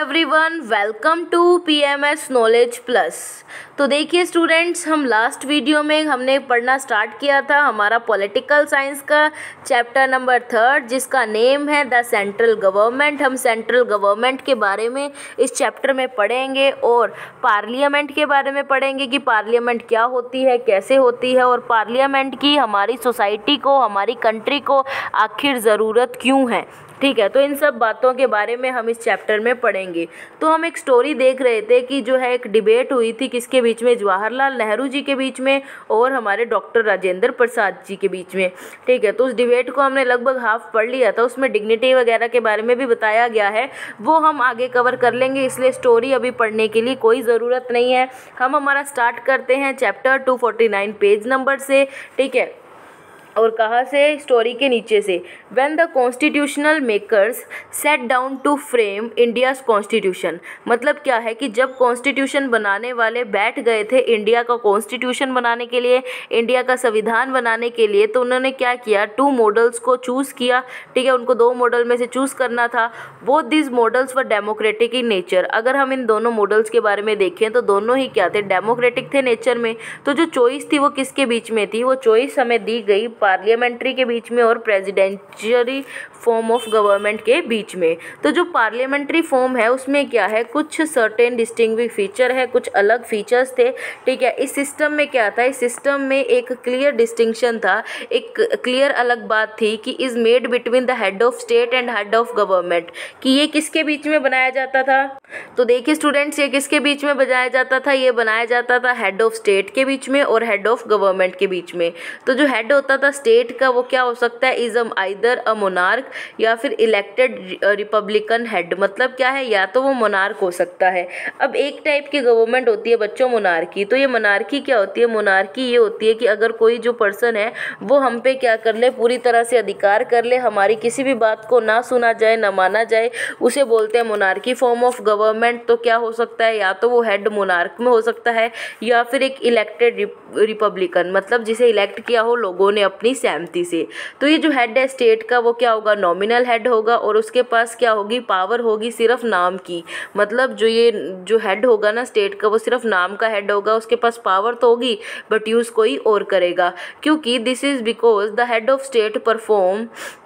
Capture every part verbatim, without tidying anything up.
Everyone, welcome to PMS knowledge plus. तो देखिए students, हम लास्ट वीडियो में हमने पढ़ना स्टार्ट किया था हमारा पॉलिटिकल साइंस का चैप्टर नंबर थर्ड, जिसका नेम है द सेंट्रल गवर्नमेंट। हम सेंट्रल गवर्नमेंट के बारे में इस चैप्टर में पढ़ेंगे और पार्लियामेंट के बारे में पढ़ेंगे कि पार्लियामेंट क्या होती है, कैसे होती है और पार्लियामेंट की हमारी सोसाइटी को, हमारी कंट्री को आखिर ज़रूरत क्यों है। ठीक है, तो इन सब बातों के बारे में हम इस चैप्टर में पढ़ेंगे। तो हम एक स्टोरी देख रहे थे कि जो है एक डिबेट हुई थी किसके बीच में, जवाहरलाल नेहरू जी के बीच में और हमारे डॉक्टर राजेंद्र प्रसाद जी के बीच में। ठीक है, तो उस डिबेट को हमने लगभग हाफ पढ़ लिया था। उसमें डिग्निटी वगैरह के बारे में भी बताया गया है, वो हम आगे कवर कर लेंगे, इसलिए स्टोरी अभी पढ़ने के लिए कोई ज़रूरत नहीं है। हम हमारा स्टार्ट करते हैं chapter two forty nine page number से। ठीक है, और कहाँ से, स्टोरी के नीचे से। When the constitutional makers set down to frame India's constitution, मतलब क्या है कि जब कॉन्स्टिट्यूशन बनाने वाले बैठ गए थे इंडिया का कॉन्स्टिट्यूशन बनाने के लिए, इंडिया का संविधान बनाने के लिए, तो उन्होंने क्या किया, टू मॉडल्स को चूज़ किया। ठीक है, उनको दो मॉडल में से चूज़ करना था। Both this models were democratic in nature. अगर हम इन दोनों मॉडल्स के बारे में देखें तो दोनों ही क्या थे, डेमोक्रेटिक थे नेचर में। तो जो चॉइस थी वो किसके बीच में थी, वो चॉइस हमें दी गई पार्लियामेंट्री के बीच में और प्रेसिडेंशियरी फॉर्म ऑफ गवर्नमेंट के बीच में। तो जो पार्लियामेंट्री फॉर्म है उसमें क्या है, कुछ सर्टेन डिस्टिंग्विश फीचर है, कुछ अलग फीचर्स थे। ठीक है, इस सिस्टम में क्या था, इस सिस्टम में एक क्लियर डिस्टिंक्शन था, एक क्लियर अलग बात थी कि is made between the head of state and head of government, कि ये किसके बीच में बनाया जाता था। तो देखिए स्टूडेंट्स, ये किसके बीच में बनाया जाता था, ये बनाया जाता था हेड ऑफ स्टेट के बीच में और हेड ऑफ गवर्नमेंट के बीच में। तो जो हेड होता था स्टेट का वो क्या हो सकता है, इज आइदर अ मोनार्क या फिर इलेक्टेड रिपब्लिकन हेड। मतलब क्या है, या तो वो मोनार्क हो सकता है। अब एक टाइप की गवर्नमेंट होती है बच्चों मोनार्की। तो ये मोनार्की क्या होती है, मोनार्की ये होती है कि अगर कोई जो पर्सन है वो हम पे क्या कर ले, पूरी तरह से अधिकार कर ले, हमारी किसी भी बात को ना सुना जाए, ना माना जाए, उसे बोलते हैं मोनार्की फॉर्म ऑफ गवर्नमेंट। तो क्या हो सकता है, या तो वो हेड मोनार्क में हो सकता है या फिर एक इलेक्टेड रिपब्लिकन, मतलब जिसे इलेक्ट किया हो लोगों ने अपनी सहमति से। तो ये जो हेड है स्टेट का वो क्या होगा, नॉमिनल हेड होगा और उसके पास क्या होगी, पावर होगी सिर्फ नाम की। मतलब जो ये जो हेड होगा ना स्टेट का, वो सिर्फ नाम का हेड होगा, उसके पास पावर तो होगी बट यूज़ कोई और करेगा। क्योंकि this is because the head of state perform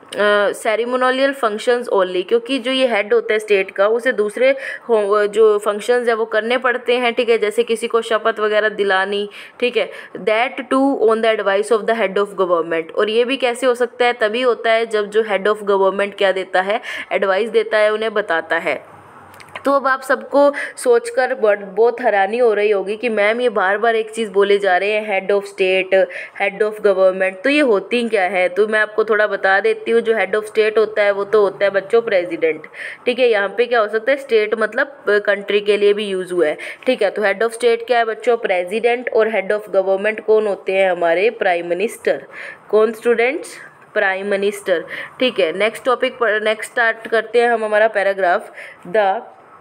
ceremonial functions only, क्योंकि जो ये हेड होता है स्टेट का उसे दूसरे जो फंक्शंस है वो करने पड़ते हैं। ठीक है, जैसे किसी को शपथ वगैरह दिलानी। ठीक है, that too on the advice of the head of government. और ये भी कैसे हो सकता है, तभी होता है जब जो हेड ऑफ गवर्नमेंट क्या देता है, एडवाइस देता है, उन्हें बताता है। तो अब आप सबको सोचकर बहुत हैरानी हो रही होगी कि मैम ये बार बार एक चीज़ बोले जा रहे हैं, head of state, head of government, तो ये होती क्या है। तो मैं आपको थोड़ा बता देती हूँ। जो हेड ऑफ स्टेट होता है वो तो होता है बच्चों प्रेसिडेंट। ठीक है, यहाँ पे क्या हो सकता है, स्टेट मतलब कंट्री के लिए भी यूज़ हुआ है। ठीक है, तो हेड ऑफ स्टेट क्या है बच्चों, प्रेसिडेंट, और हेड ऑफ गवर्नमेंट कौन होते हैं, हमारे प्राइम मिनिस्टर। कौन स्टूडेंट्स, प्राइम मिनिस्टर। ठीक है, नेक्स्ट टॉपिक पर नेक्स्ट स्टार्ट करते हैं हम हमारा paragraph. The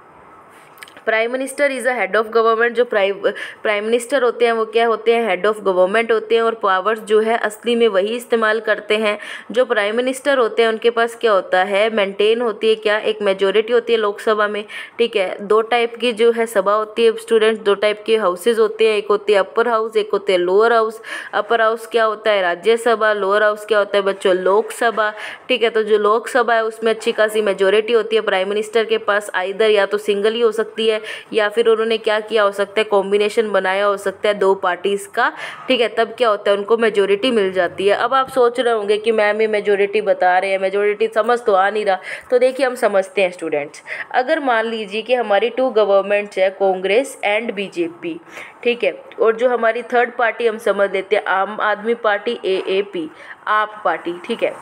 prime minister is a head of government. जो प्राइम प्राइम मिनिस्टर होते हैं वो क्या होते हैं, हेड ऑफ गवर्नमेंट होते हैं और पावर्स जो है असली में वही इस्तेमाल करते हैं। जो प्राइम मिनिस्टर होते हैं उनके पास क्या होता है, मेंटेन होती है क्या, एक मेजोरिटी होती है लोकसभा में। ठीक है, दो टाइप की जो है सभा होती है स्टूडेंट, दो टाइप के हाउसेज होते हैं, एक होती है अपर हाउस, एक होते हैं लोअर हाउस। अपर हाउस क्या होता है, राज्यसभा, लोअर हाउस क्या होता है बच्चों, लोकसभा। ठीक है, तो जो लोकसभा है उसमें अच्छी खासी मेजोरिटी होती है प्राइम मिनिस्टर के पास, आइदर या तो सिंगल ही हो सकती है या फिर उन्होंने क्या किया हो सकता है, कॉम्बिनेशन बनाया हो सकता है दो पार्टीज का। ठीक है, तब क्या होता है, उनको मेजोरिटी मिल जाती है। अब आप सोच रहे होंगे कि मैम ये मेजोरिटी बता रहे हैं, मेजोरिटी समझ तो आ नहीं रहा। तो देखिए हम समझते हैं स्टूडेंट्स। अगर मान लीजिए कि हमारी टू गवर्नमेंट्स है, कांग्रेस एंड बीजेपी। ठीक है, और जो हमारी थर्ड पार्टी हम समझ लेते हैं Aam Aadmi party, A A P, AAP party. ठीक है,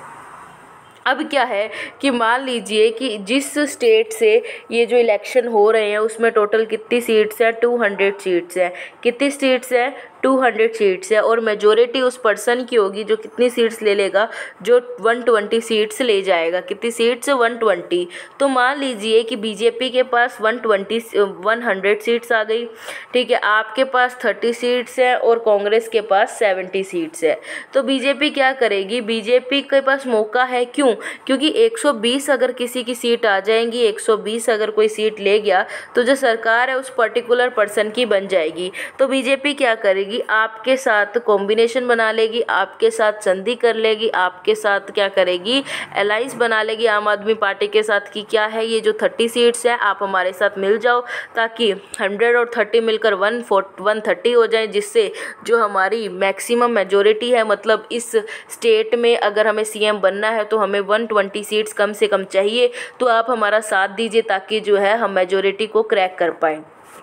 अब क्या है कि मान लीजिए कि जिस स्टेट से ये जो इलेक्शन हो रहे हैं उसमें टोटल कितनी सीट्स हैं, टू हंड्रेड सीट्स हैं। कितनी सीट्स हैं, टू हंड्रेड सीट्स है और मेजोरिटी उस पर्सन की होगी जो कितनी सीट्स ले लेगा, जो वन ट्वेंटी सीट्स ले जाएगा। कितनी सीट्स, वन ट्वेंटी। तो मान लीजिए कि बीजेपी के पास one twenty one hundred seats आ गई। ठीक है, आपके पास थर्टी सीट्स हैं और कांग्रेस के पास सेवेंटी सीट्स है। तो बीजेपी क्या करेगी, बीजेपी के पास मौका है, क्यों, क्यों? क्योंकि एक सौ बीस अगर किसी की सीट आ जाएंगी, एक सौ बीस अगर कोई सीट ले गया तो जो सरकार है उस पर्टिकुलर पर्सन की बन जाएगी। तो बीजेपी क्या करेगी, आपके साथ कॉम्बिनेशन बना लेगी, आपके साथ संधि कर लेगी, आपके साथ क्या करेगी, अलाइंस बना लेगी आम आदमी पार्टी के साथ कि क्या है, ये जो तीस सीट्स हैं आप हमारे साथ मिल जाओ, ताकि सौ और तीस मिलकर एक सौ तीस हो जाए, जिससे जो हमारी मैक्सिमम मेजोरिटी है, मतलब इस स्टेट में अगर हमें सीएम बनना है तो हमें एक सौ बीस सीट्स कम से कम चाहिए। तो आप हमारा साथ दीजिए ताकि जो है हम मेजोरिटी को क्रैक कर पाएँ।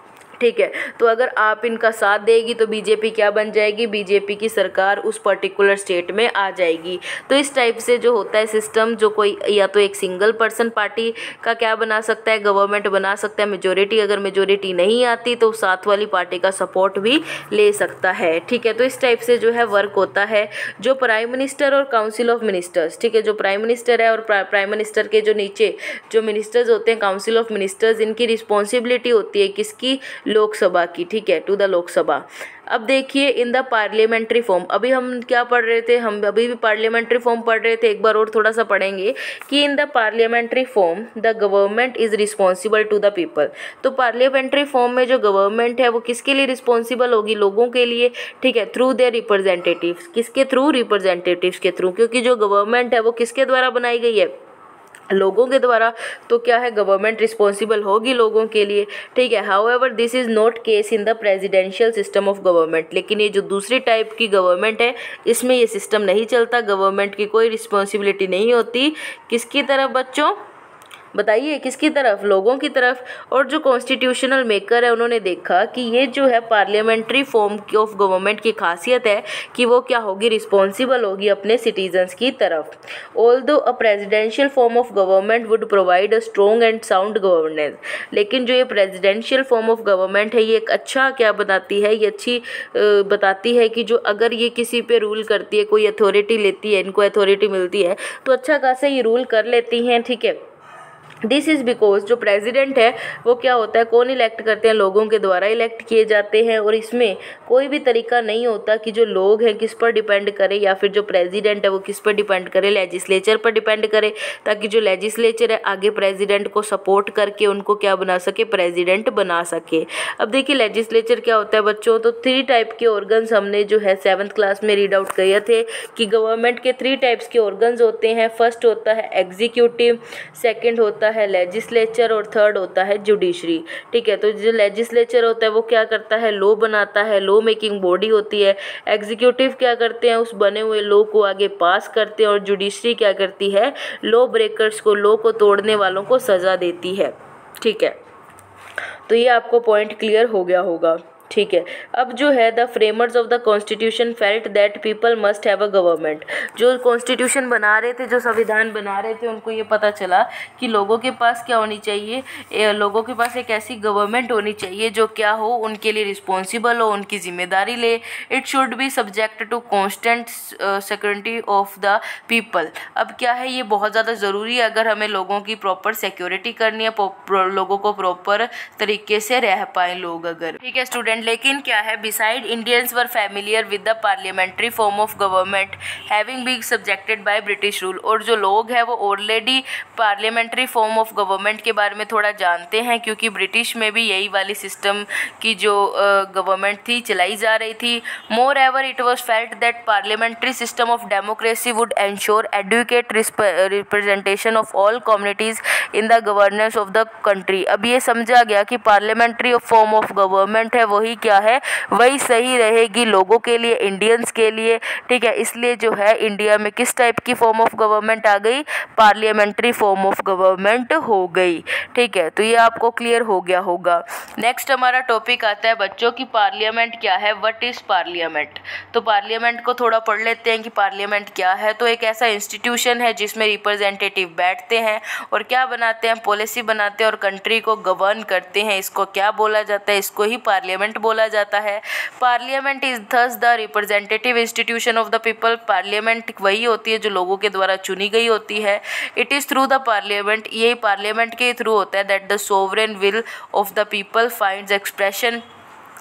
ठीक है, तो अगर आप इनका साथ देगी तो बीजेपी क्या बन जाएगी, बीजेपी की सरकार उस पर्टिकुलर स्टेट में आ जाएगी। तो इस टाइप से जो होता है सिस्टम, जो कोई या तो एक सिंगल पर्सन पार्टी का क्या बना सकता है, गवर्नमेंट बना सकता है मेजोरिटी, अगर मेजोरिटी नहीं आती तो साथ वाली पार्टी का सपोर्ट भी ले सकता है। ठीक है, तो इस टाइप से जो है वर्क होता है। जो प्राइम मिनिस्टर और काउंसिल ऑफ मिनिस्टर्स, ठीक है, जो प्राइम मिनिस्टर है और प्राइम मिनिस्टर के जो नीचे जो मिनिस्टर्स होते हैं, काउंसिल ऑफ मिनिस्टर्स, इनकी रिस्पॉन्सिबिलिटी होती है किसकी, लोकसभा की। ठीक है, टू द लोकसभा। अब देखिए इन द पार्लियामेंट्री फॉर्म, अभी हम क्या पढ़ रहे थे, हम अभी भी पार्लियामेंट्री फॉर्म पढ़ रहे थे, एक बार और थोड़ा सा पढ़ेंगे कि in the parliamentary form the government is responsible to the people. तो पार्लियामेंट्री फॉर्म में जो गवर्नमेंट है वो किसके लिए रिस्पॉन्सिबल होगी, लोगों के लिए। ठीक है, थ्रू देयर रिप्रेजेंटेटिव्स, किसके थ्रू, रिप्रेजेंटेटिव्स के थ्रू, क्योंकि जो गवर्नमेंट है वो किसके द्वारा बनाई गई है, लोगों के द्वारा। तो क्या है, गवर्नमेंट रिस्पॉन्सिबल होगी लोगों के लिए। ठीक है, however this is not case in the presidential system of government. लेकिन ये जो दूसरी टाइप की गवर्नमेंट है इसमें ये सिस्टम नहीं चलता, गवर्नमेंट की कोई रिस्पॉन्सिबिलिटी नहीं होती किसकी तरफ बच्चों, बताइए किसकी तरफ, लोगों की तरफ। और जो कॉन्स्टिट्यूशनल मेकर है उन्होंने देखा कि ये जो है पार्लियामेंट्री फॉर्म ऑफ गवर्नमेंट की खासियत है कि वो क्या होगी, रिस्पॉन्सिबल होगी अपने सिटीजन्स की तरफ। Although a presidential form of government would provide a strong and sound governance, लेकिन जो ये प्रेसिडेंशियल फॉर्म ऑफ गवर्नमेंट है ये एक अच्छा क्या बताती है, ये अच्छी बताती है कि जो अगर ये किसी पे रूल करती है, कोई अथॉरिटी लेती है, इनको अथॉरिटी मिलती है तो अच्छा खासा ये रूल कर लेती हैं। ठीक है, दिस इज़ बिकॉज जो प्रेसिडेंट है वो क्या होता है, कौन इलेक्ट करते हैं, लोगों के द्वारा इलेक्ट किए जाते हैं। और इसमें कोई भी तरीका नहीं होता कि जो लोग हैं किस पर डिपेंड करे, या फिर जो प्रेसिडेंट है वो किस पर डिपेंड करे, लेजिस्लेचर पर डिपेंड करे, ताकि जो लेजिस्लेचर है आगे प्रेसिडेंट को सपोर्ट करके उनको क्या बना सके, प्रेसिडेंट बना सके। अब देखिए लेजिस्लेचर क्या होता है बच्चों, तो थ्री टाइप के ऑर्गन्स हमने जो है सेवन्थ क्लास में रीड आउट किए थे कि गवर्नमेंट के थ्री टाइप्स के ऑर्गन्स होते हैं। फर्स्ट होता है एग्जीक्यूटिव, सेकेंड होता है लेजिस्लेचर और थर्ड होता है जुडिशरी। ठीक है, तो जो लेजिस्लेचर होता है वो क्या करता है, लॉ बनाता है, लॉ मेकिंग बॉडी होती है। एग्जीक्यूटिव क्या करते हैं, उस बने हुए लॉ को आगे पास करते हैं। और जुडिशरी क्या करती है, लॉ ब्रेकर्स को, लॉ को तोड़ने वालों को सज़ा देती है। ठीक है, तो ये आपको पॉइंट क्लियर हो गया होगा। ठीक है, अब जो है the framers of the constitution felt that people must have a government. जो कॉन्स्टिट्यूशन बना रहे थे, जो संविधान बना रहे थे, उनको ये पता चला कि लोगों के पास क्या होनी चाहिए, ए, लोगों के पास एक ऐसी गवर्नमेंट होनी चाहिए जो क्या हो, उनके लिए रिस्पॉन्सिबल हो, उनकी जिम्मेदारी ले। It should be subject to constant security of the people. अब क्या है, ये बहुत ज़्यादा ज़रूरी है अगर हमें लोगों की प्रॉपर सिक्योरिटी करनी है, लोगों को प्रॉपर तरीके से रह पाए लोग अगर। ठीक है स्टूडेंट, लेकिन क्या है, beside Indians were familiar with the parliamentary form of government having been subjected by British rule. और जो लोग हैं वो already parliamentary form of government के बारे में थोड़ा जानते हैं, क्योंकि ब्रिटिश में भी यही वाली सिस्टम की जो गवर्नमेंट uh, थी चलाई जा रही थी। Moreover it was felt that parliamentary system of democracy would ensure adequate representation of all communities in the governance of the country. अब ये समझा गया कि पार्लियामेंट्री फॉर्म ऑफ गवर्नमेंट है वही क्या है, वही सही रहेगी लोगों के लिए, इंडियंस के लिए। ठीक है, इसलिए जो है इंडिया में किस टाइप की फॉर्म ऑफ गवर्नमेंट आ गई, पार्लियामेंट्री फॉर्म ऑफ गवर्नमेंट हो गई। ठीक है, तो ये आपको क्लियर हो गया होगा। नेक्स्ट हमारा टॉपिक आता है बच्चों की पार्लियामेंट क्या है, व्हाट इज पार्लियामेंट। तो पार्लियामेंट को थोड़ा पढ़ लेते हैं कि पार्लियामेंट क्या है। तो एक ऐसा इंस्टीट्यूशन है जिसमें रिप्रेजेंटेटिव बैठते हैं और क्या बनाते हैं, पॉलिसी बनाते हैं और कंट्री को गवर्न करते हैं। इसको क्या बोला जाता है, इसको ही पार्लियामेंट बोला जाता है। Parliament is thus the representative institution of the people. Parliament वही होती है जो लोगों के द्वारा चुनी गई होती है। It is through the parliament, ये पार्लियामेंट के थ्रू होता है that the sovereign will of the people finds expression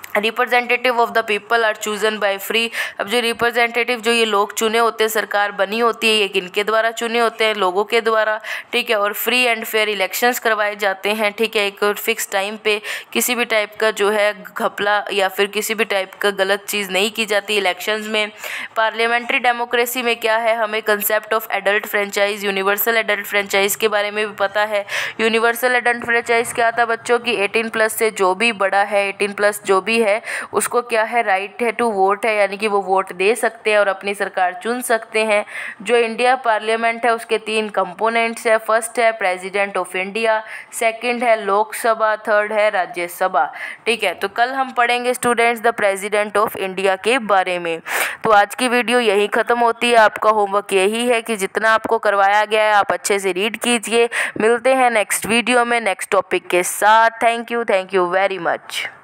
representative of the people are chosen by free. अब जो रिप्रेजेंटेटिव जो ये लोग चुने होते हैं, सरकार बनी होती है, ये किनके द्वारा चुने होते हैं? लोगों के द्वारा, ठीक है। और फ्री एंड फेयर इलेक्शंस करवाए जाते हैं, ठीक है। एक फिक्स टाइम पे किसी भी टाइप का जो है घपला या फिर किसी भी टाइप का गलत चीज़ नहीं की जाती इलेक्शंस में। पार्लियामेंट्री डेमोक्रेसी में क्या है, हमें concept of adult franchise, universal adult franchise के बारे में भी पता है। यूनिवर्सल एडल्ट फ्रेंचाइज क्या था बच्चों की? एटीन प्लस से जो भी बड़ा है, एटीन प्लस जो भी है उसको क्या है, राइट है टू वोट है, यानी कि वो वोट दे सकते हैं और अपनी सरकार चुन सकते हैं। जो इंडिया पार्लियामेंट है उसके तीन कंपोनेंट्स है। फर्स्ट है प्रेसिडेंट ऑफ इंडिया, सेकंड है लोकसभा, थर्ड है राज्यसभा, ठीक है। तो कल हम पढ़ेंगे students the president of India के बारे में। तो आज की वीडियो यही ख़त्म होती है। आपका होमवर्क यही है कि जितना आपको करवाया गया है आप अच्छे से रीड कीजिए। मिलते हैं नेक्स्ट वीडियो में नेक्स्ट टॉपिक के साथ। Thank you, thank you very much.